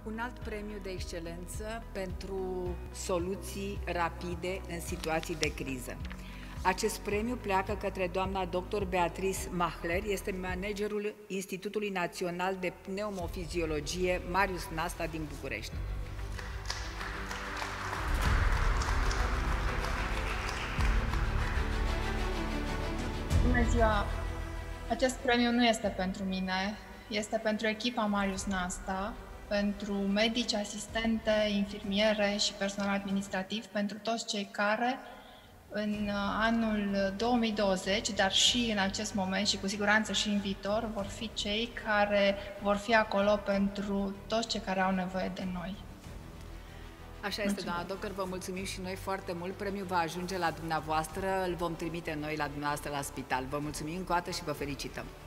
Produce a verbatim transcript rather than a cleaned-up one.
Un alt premiu de excelență pentru soluții rapide în situații de criză. Acest premiu pleacă către doamna doctor Beatrice Mahler, este managerul Institutului Național de Pneumofiziologie Marius Nasta din București. Bună ziua! Acest premiu nu este pentru mine, este pentru echipa Marius Nasta, pentru medici, asistente, infirmiere și personal administrativ, pentru toți cei care în anul două mii douăzeci, dar și în acest moment și cu siguranță și în viitor, vor fi cei care vor fi acolo pentru toți cei care au nevoie de noi. Așa este, doamna doctor, vă mulțumim și noi foarte mult. Premiul va ajunge la dumneavoastră, îl vom trimite noi la dumneavoastră la spital. Vă mulțumim încă o dată și vă felicităm.